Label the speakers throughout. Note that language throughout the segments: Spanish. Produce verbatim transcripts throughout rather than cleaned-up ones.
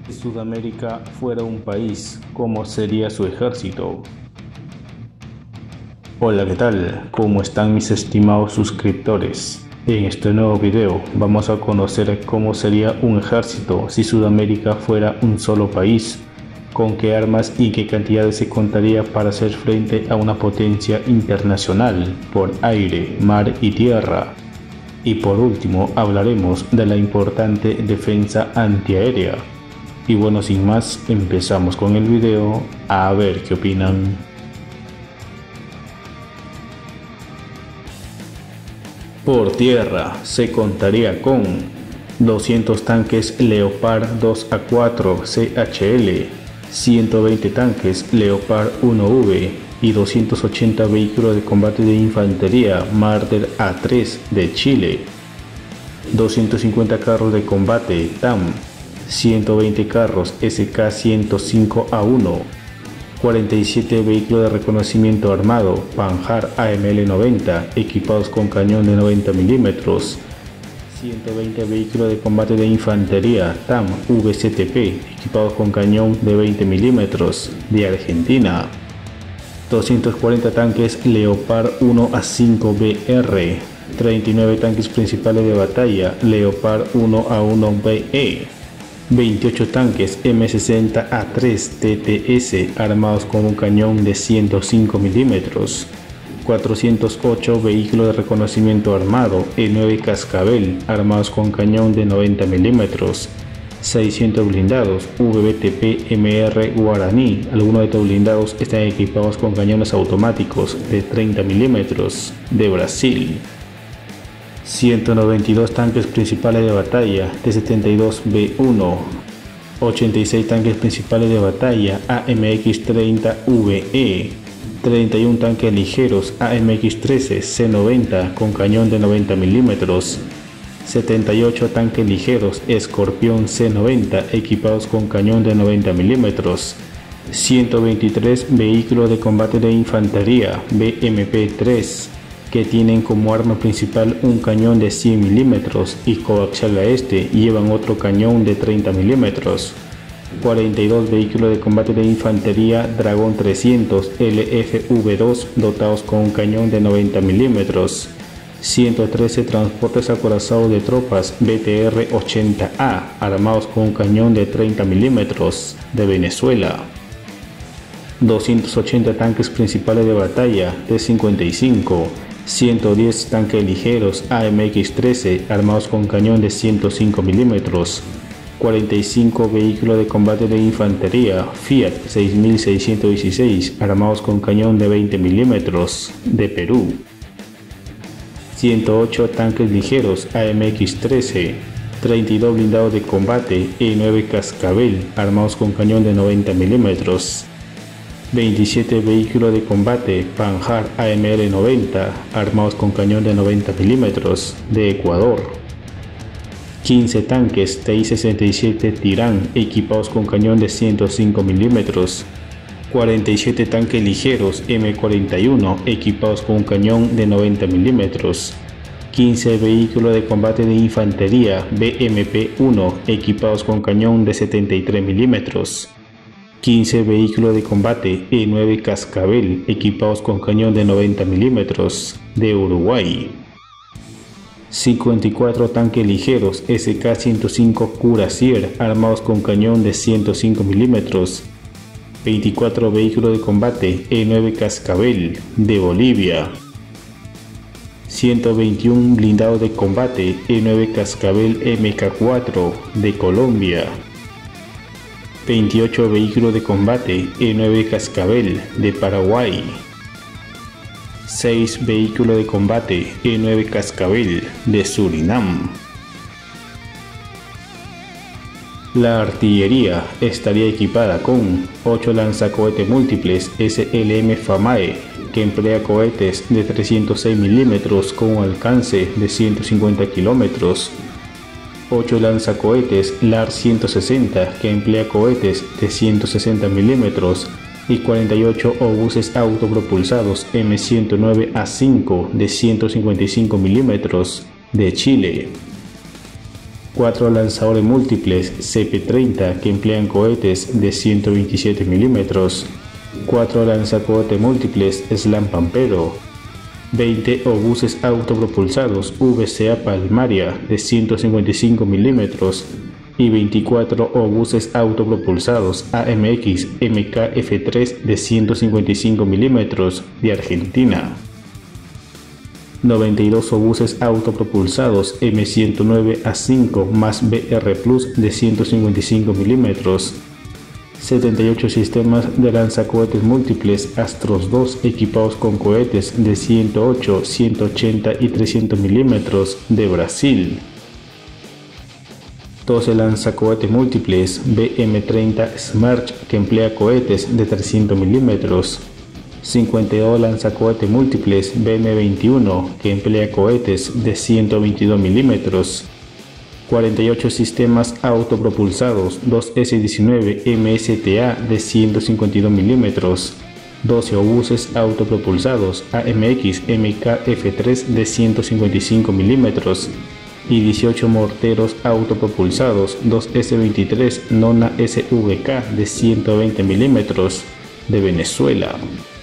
Speaker 1: Si Sudamérica fuera un país, ¿cómo sería su ejército? Hola, ¿qué tal? ¿Cómo están mis estimados suscriptores? En este nuevo video vamos a conocer cómo sería un ejército si Sudamérica fuera un solo país, con qué armas y qué cantidades se contaría para hacer frente a una potencia internacional por aire, mar y tierra. Y por último hablaremos de la importante defensa antiaérea. Y bueno, sin más, empezamos con el video, a ver qué opinan. Por tierra se contaría con doscientos tanques Leopard dos A cuatro C H L, ciento veinte tanques Leopard uno V y doscientos ochenta vehículos de combate de infantería Marder A tres de Chile, doscientos cincuenta carros de combate T A M, ciento veinte carros S K ciento cinco A uno, cuarenta y siete vehículos de reconocimiento armado Panhard A M L noventa equipados con cañón de noventa milímetros, ciento veinte vehículos de combate de infantería T A M V C T P equipados con cañón de veinte milímetros de Argentina, doscientos cuarenta tanques Leopard uno A cinco B R, treinta y nueve tanques principales de batalla Leopard uno A uno B E, veintiocho tanques M sesenta A tres T T S armados con un cañón de ciento cinco milímetros, cuatrocientos ocho vehículos de reconocimiento armado E nueve Cascabel armados con cañón de noventa milímetros, seiscientos blindados V B T P M R Guaraní. Algunos de estos blindados están equipados con cañones automáticos de treinta milímetros de Brasil, ciento noventa y dos tanques principales de batalla T setenta y dos B uno, ochenta y seis tanques principales de batalla A M X treinta V E, treinta y uno tanques ligeros A M X trece C noventa con cañón de noventa milímetros, setenta y ocho tanques ligeros Escorpión C noventa equipados con cañón de noventa milímetros, ciento veintitrés vehículos de combate de infantería B M P tres que tienen como arma principal un cañón de cien milímetros y coaxial a este llevan otro cañón de treinta milímetros, cuarenta y dos vehículos de combate de infantería Dragón trescientos L F V dos dotados con un cañón de noventa milímetros, ciento trece transportes acorazados de tropas B T R ochenta A armados con un cañón de treinta milímetros de Venezuela, doscientos ochenta tanques principales de batalla T cincuenta y cinco, ciento diez tanques ligeros A M X trece armados con cañón de ciento cinco milímetros, cuarenta y cinco vehículos de combate de infantería Fiat seis mil seiscientos dieciséis armados con cañón de veinte milímetros de Perú, ciento ocho tanques ligeros A M X trece, treinta y dos blindados de combate E nueve Cascabel armados con cañón de noventa milímetros, veintisiete vehículos de combate Panhard A M L noventa armados con cañón de noventa milímetros de Ecuador, quince tanques T I sesenta y siete Tirán equipados con cañón de ciento cinco milímetros, cuarenta y siete tanques ligeros M cuarenta y uno equipados con un cañón de noventa milímetros, quince vehículos de combate de infantería B M P uno equipados con cañón de setenta y tres milímetros, quince vehículos de combate E nueve Cascabel equipados con cañón de noventa milímetros de Uruguay, cincuenta y cuatro tanques ligeros S K ciento cinco Cuirassier armados con cañón de ciento cinco milímetros, veinticuatro vehículos de combate E nueve Cascabel de Bolivia, ciento veintiuno blindados de combate E nueve Cascabel M K cuatro de Colombia, veintiocho vehículos de combate E nueve Cascabel de Paraguay, seis vehículos de combate E nueve Cascabel de Surinam. La artillería estaría equipada con ocho lanzacohetes múltiples S L M Famae que emplea cohetes de trescientos seis milímetros con un alcance de ciento cincuenta kilómetros, ocho lanzacohetes L A R ciento sesenta que emplea cohetes de ciento sesenta milímetros y cuarenta y ocho obuses autopropulsados M ciento nueve A cinco de ciento cincuenta y cinco milímetros de Chile. cuatro lanzadores múltiples C P treinta que emplean cohetes de ciento veintisiete milímetros, cuatro lanzacohetes múltiples Slam Pampero, veinte obuses autopropulsados V C A Palmaria de ciento cincuenta y cinco milímetros y veinticuatro obuses autopropulsados A M X M K F tres de ciento cincuenta y cinco milímetros de Argentina, noventa y dos obuses autopropulsados M ciento nueve A cinco más B R Plus de ciento cincuenta y cinco milímetros, setenta y ocho sistemas de lanzacohetes múltiples Astros dos equipados con cohetes de ciento ocho, ciento ochenta y trescientos milímetros de Brasil, doce lanzacohetes múltiples B M treinta Smerch que emplea cohetes de trescientos milímetros, cincuenta y dos lanzacohetes múltiples B M veintiuno que emplea cohetes de ciento veintidós milímetros, cuarenta y ocho sistemas autopropulsados dos S diecinueve M S T A de ciento cincuenta y dos milímetros, doce obuses autopropulsados A M X M K F tres de ciento cincuenta y cinco milímetros y dieciocho morteros autopropulsados dos S veintitrés Nona S V K de ciento veinte milímetros de Venezuela,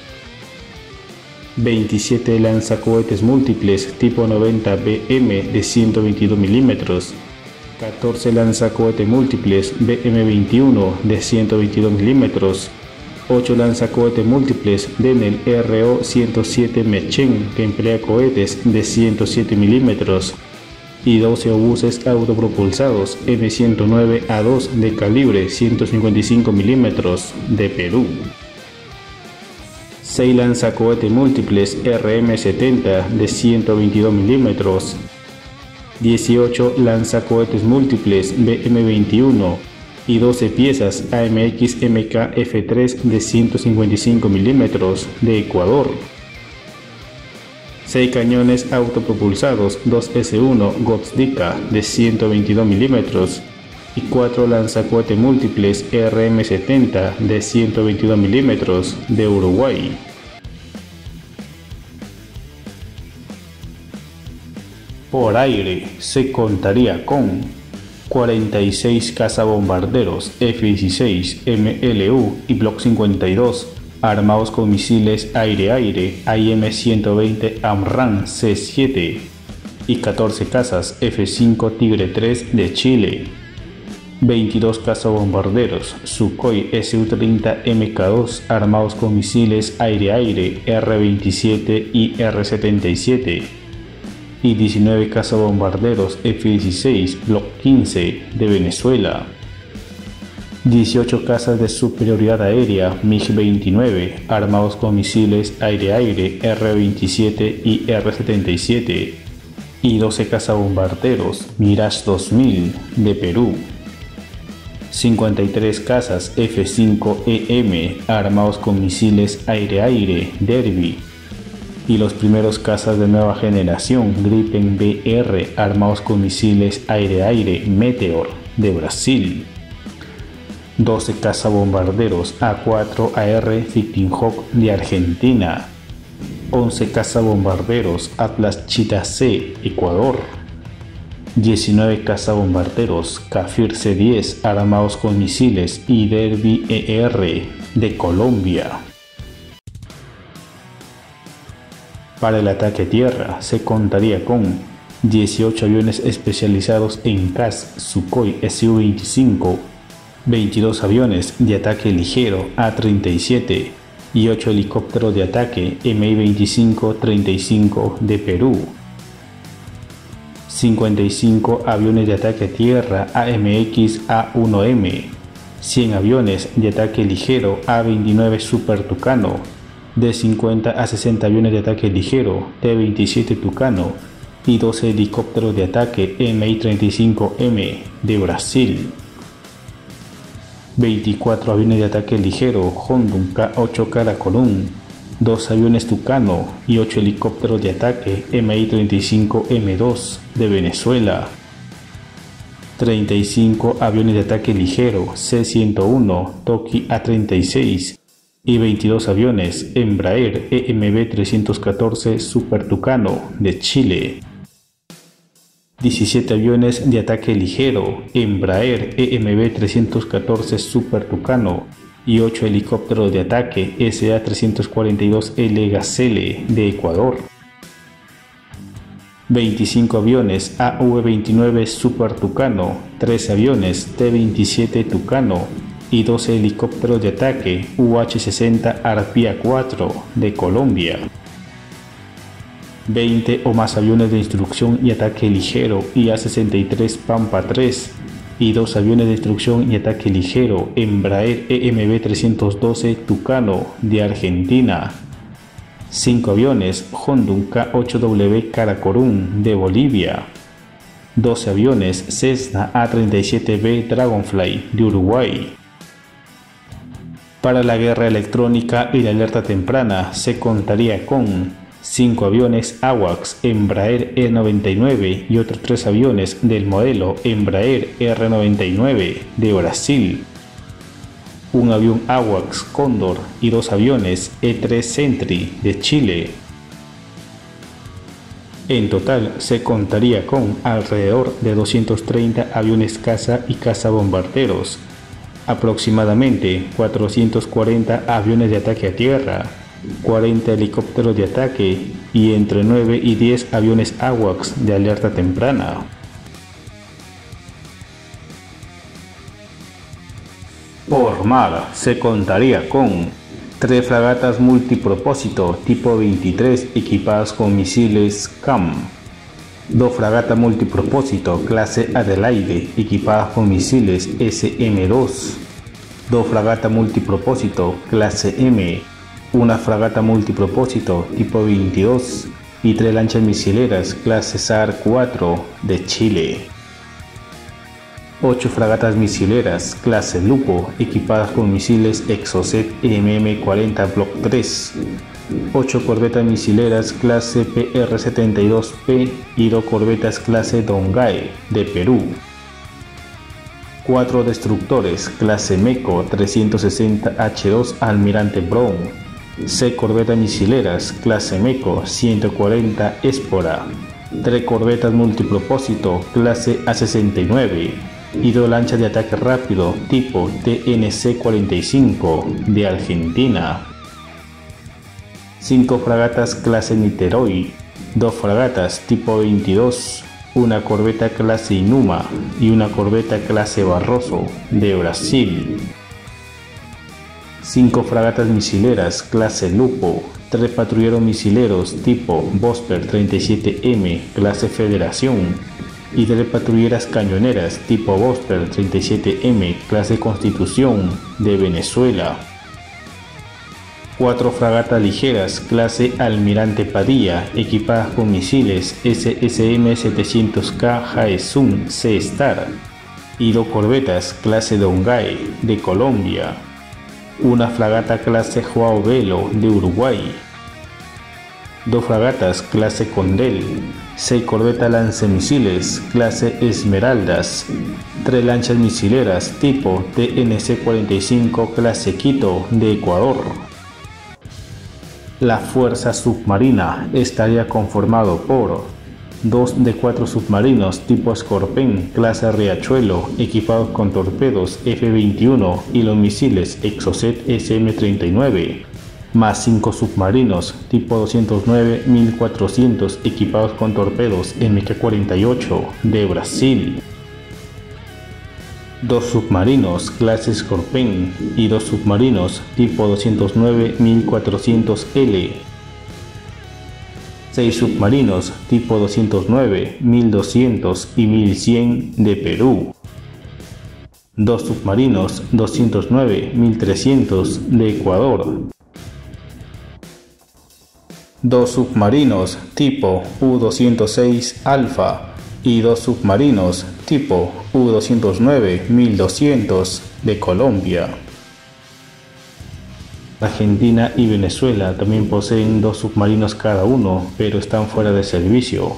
Speaker 1: veintisiete lanzacohetes múltiples tipo noventa B M de ciento veintidós milímetros, catorce lanzacohetes múltiples B M veintiuno de ciento veintidós milímetros, ocho lanzacohetes múltiples Denel R O ciento siete Mechen que emplea cohetes de ciento siete milímetros y doce obuses autopropulsados M ciento nueve A dos de calibre ciento cincuenta y cinco milímetros de Perú, seis lanzacohetes múltiples R M setenta de ciento veintidós milímetros, dieciocho lanzacohetes múltiples B M veintiuno y doce piezas A M X M K F tres de ciento cincuenta y cinco milímetros de Ecuador, seis cañones autopropulsados dos S uno Gotzdika de ciento veintidós milímetros y cuatro lanzacohetes múltiples R M setenta de ciento veintidós milímetros de Uruguay. Por aire se contaría con cuarenta y seis cazabombarderos F dieciséis M L U y Block cincuenta y dos armados con misiles aire-aire A I M ciento veinte AMRAAM C siete y catorce cazas F cinco Tigre tres de Chile, veintidós cazabombarderos Sukhoi S U treinta M K dos armados con misiles aire-aire R veintisiete y R setenta y siete y diecinueve cazabombarderos F dieciséis Block quince de Venezuela, dieciocho cazas de superioridad aérea MiG veintinueve armados con misiles aire-aire R veintisiete y R setenta y siete y doce cazabombarderos Mirage dos mil de Perú, cincuenta y tres cazas F cinco E M armados con misiles aire-aire Derby y los primeros cazas de nueva generación Gripen B R armados con misiles aire-aire Meteor de Brasil, doce cazabombarderos A cuatro A R Fighting Hawk de Argentina, once cazabombarderos Atlas Cheetah C Ecuador, diecinueve cazabombarderos Kafir C diez armados con misiles y Derby E R de Colombia. Para el ataque a tierra se contaría con dieciocho aviones especializados en C A S Sukhoi S U veinticinco, veintidós aviones de ataque ligero A treinta y siete y ocho helicópteros de ataque M I veinticinco treinta y cinco de Perú, cincuenta y cinco aviones de ataque a tierra A M X A uno M, cien aviones de ataque ligero A veintinueve Super Tucano, de cincuenta a sesenta aviones de ataque ligero T veintisiete Tucano y doce helicópteros de ataque M I treinta y cinco M de Brasil, veinticuatro aviones de ataque ligero Hondun K ocho Karakorum, dos aviones Tucano y ocho helicópteros de ataque M I treinta y cinco M dos de Venezuela, treinta y cinco aviones de ataque ligero C ciento uno Toki A treinta y seis y veintidós aviones Embraer E M B trescientos catorce Super Tucano de Chile. diecisiete aviones de ataque ligero Embraer E M B trescientos catorce Super Tucano y ocho helicópteros de ataque S A trescientos cuarenta y dos L Gazelle de Ecuador. veinticinco aviones A V veintinueve Super Tucano, tres aviones T veintisiete Tucano y doce helicópteros de ataque U H sesenta Arpía cuatro de Colombia. veinte o más aviones de instrucción y ataque ligero I A sesenta y tres Pampa tres y dos aviones de instrucción y ataque ligero Embraer E M B trescientos doce Tucano de Argentina. cinco aviones Hondun K ocho W Karakorum de Bolivia. doce aviones Cessna A treinta y siete B Dragonfly de Uruguay. Para la guerra electrónica y la alerta temprana se contaría con cinco aviones AWACS Embraer E noventa y nueve y otros tres aviones del modelo Embraer R noventa y nueve de Brasil, un avión AWACS Cóndor y dos aviones E tres Sentry de Chile. En total se contaría con alrededor de doscientos treinta aviones caza y cazabombarderos, aproximadamente cuatrocientos cuarenta aviones de ataque a tierra, cuarenta helicópteros de ataque y entre nueve y diez aviones AWACS de alerta temprana. Por mar se contaría con tres fragatas multipropósito tipo veintitrés equipadas con misiles C A M, dos fragatas multipropósito clase Adelaide equipadas con misiles S M dos, dos fragatas multipropósito clase M, una fragata multipropósito tipo veintidós y tres lanchas misileras clase S A R cuatro de Chile. ocho fragatas misileras clase Lupo equipadas con misiles Exocet M M cuarenta Block tres, ocho corbetas misileras clase P R setenta y dos P y dos corbetas clase Dongae de Perú, cuatro destructores clase Meco trescientos sesenta H dos Almirante Brown, seis corbetas misileras clase Meco ciento cuarenta Espora, tres corbetas multipropósito clase A sesenta y nueve y dos lanchas de ataque rápido tipo T N C cuarenta y cinco de Argentina, cinco fragatas clase Niterói, dos fragatas tipo veintidós, una corbeta clase Inuma y una corbeta clase Barroso de Brasil, cinco fragatas misileras clase Lupo, tres patrulleros misileros tipo Vosper treinta y siete M clase Federación y tres patrulleras cañoneras tipo Vosper treinta y siete M clase Constitución de Venezuela, cuatro fragatas ligeras clase Almirante Padilla equipadas con misiles S S M setecientos K Haesun C-Star y dos corbetas clase Dongae de Colombia, una fragata clase Joao Belo de Uruguay, dos fragatas clase Condel, seis corbetas lancemisiles clase Esmeraldas, tres lanchas misileras tipo T N C cuarenta y cinco clase Quito de Ecuador. La fuerza submarina estaría conformado por dos de cuatro submarinos tipo Scorpion clase Riachuelo equipados con torpedos F veintiuno y los misiles Exocet S M treinta y nueve, más cinco submarinos tipo doscientos nueve mil cuatrocientos equipados con torpedos M K cuarenta y ocho de Brasil, dos submarinos clase Scorpion y dos submarinos tipo doscientos nueve mil cuatrocientos L, seis submarinos tipo doscientos nueve, mil doscientos y mil cien de Perú, dos submarinos doscientos nueve, mil trescientos de Ecuador, dos submarinos tipo U doscientos seis Alfa y dos submarinos tipo U doscientos nueve, mil doscientos de Colombia. Argentina y Venezuela también poseen dos submarinos cada uno, pero están fuera de servicio.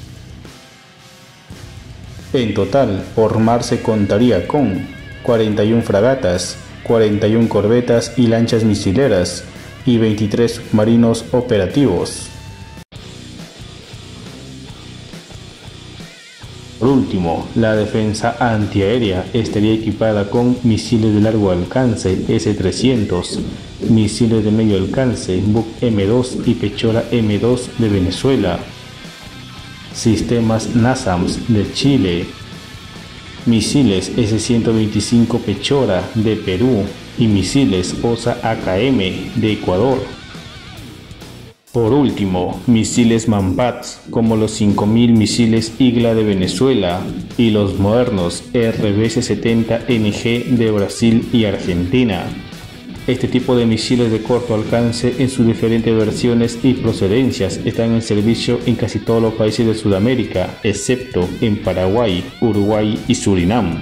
Speaker 1: En total, por mar se contaría con cuarenta y una fragatas, cuarenta y una corbetas y lanchas misileras y veintitrés submarinos operativos. último, la defensa antiaérea estaría equipada con misiles de largo alcance ese trescientos, misiles de medio alcance Buk eme dos y Pechora eme dos de Venezuela, sistemas NASAMS de Chile, misiles ese ciento veinticinco Pechora de Perú y misiles OSA A K M de Ecuador. Por último, misiles Manpads como los cinco mil misiles Igla de Venezuela y los modernos R B C setenta N G de Brasil y Argentina. Este tipo de misiles de corto alcance en sus diferentes versiones y procedencias están en servicio en casi todos los países de Sudamérica, excepto en Paraguay, Uruguay y Surinam.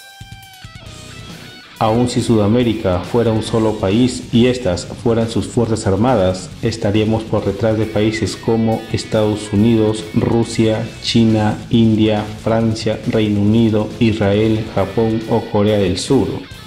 Speaker 1: Aun si Sudamérica fuera un solo país y estas fueran sus fuerzas armadas, estaríamos por detrás de países como Estados Unidos, Rusia, China, India, Francia, Reino Unido, Israel, Japón o Corea del Sur.